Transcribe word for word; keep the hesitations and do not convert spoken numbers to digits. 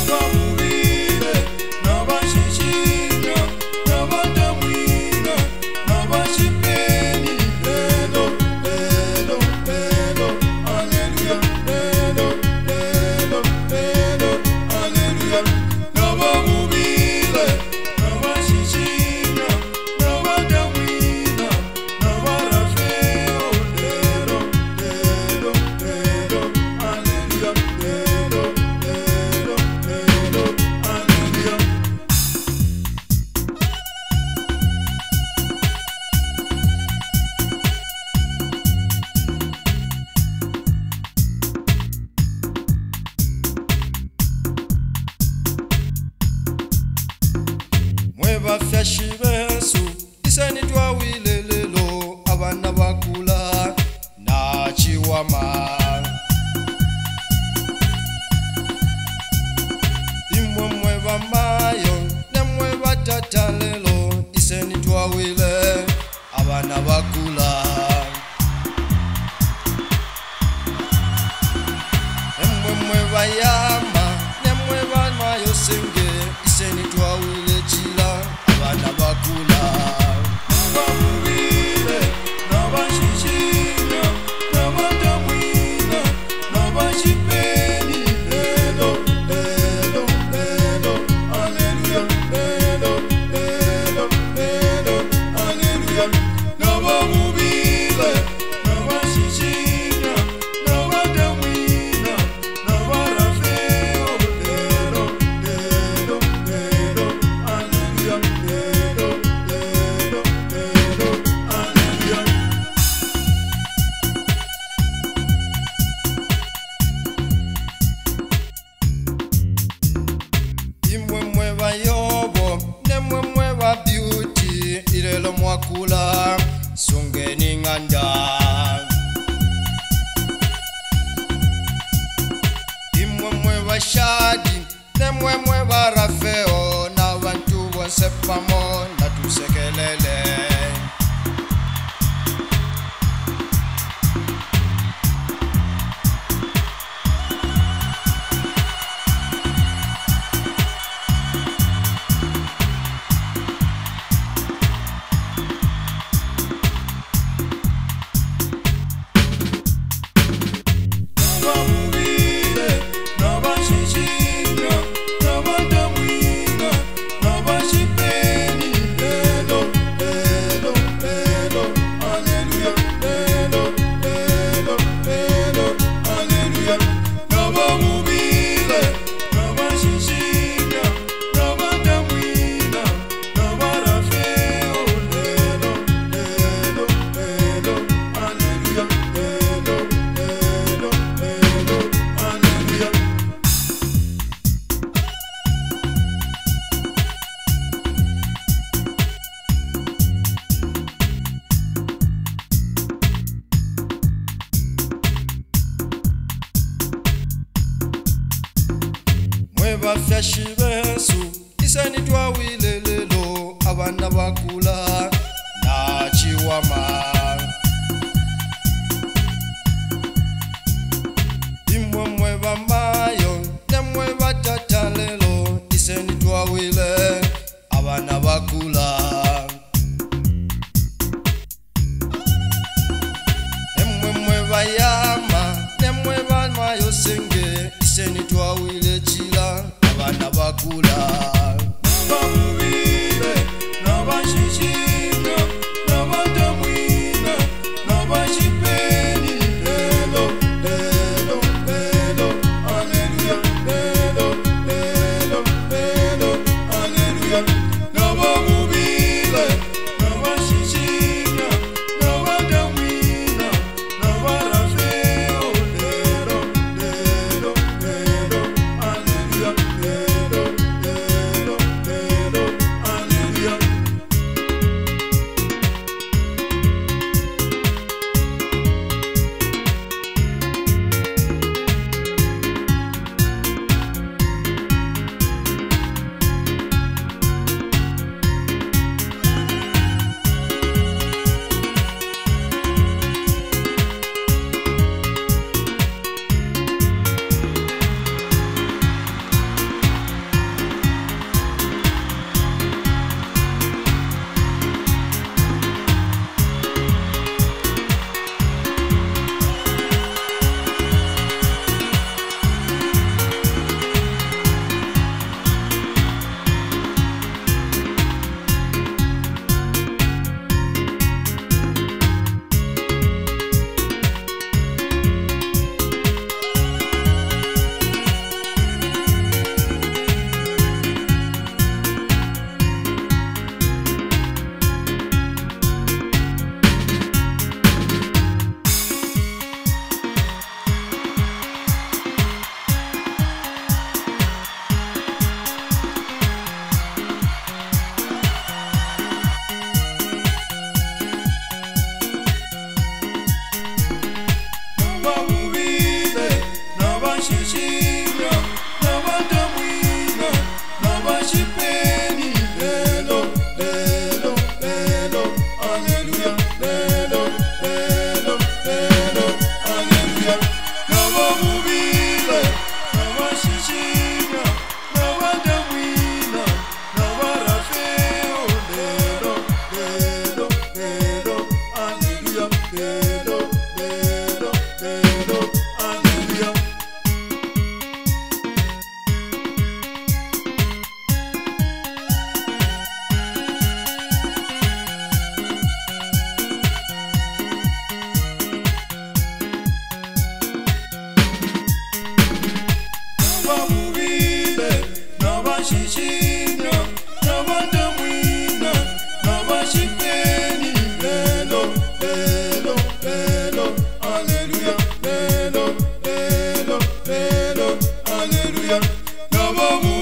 Bafyashi besu isani twawilelelo abana bakula na chiwama imwe mwe bamayo nemwe batatalelo isani twawile abana bakula nemwe mwe bayama nemwe bamayo senge isani twawile chila abana bakula bamubile nabashishino nabatamwina nabashipeni lelo lelo lelo aleluya lelo lelo lelo aleluya nabamubile nabashishino nabatamwina nabarafeo lelo lelo lelo aleluya lelo lelo lelo aleluya imwe mwe ba Yobo nemwe mwe ba beauty ilelo mwakula sungeni nganda imwe mwe ba Shadi nemwe mwe ba Rafeo na bantu bonse pamo na tusekelele bamubile nabashishino nabatamwina nabashipeni lelo lelo lelo aleluya lelo lelo lelo aleluya nabamubile nabashishino nabatamwina nabarafeo lelo lelo lelo aleluya lelo lelo lelo aleluya mwe bafyashi besu isani twawilelelo abana bakula na chiwama imwe mwe bamayo nemwe batatalelo isani twawile abana bakula nemwe mwe bayama nemwe bamayo senge isani twawile chila abana bakula bamubile nabashishino nabatamwina nabashipeni lelo lelo lelo aleluya lelo lelo lelo aleluya nabamubile nabashishino nabatamwina nabarafeo lelo lelo lelo aleluya lelo lelo mubibe nabashishina nabandamwina nabashipeni lelo lelo lelo hallelujah lelo lelo lelo hallelujah.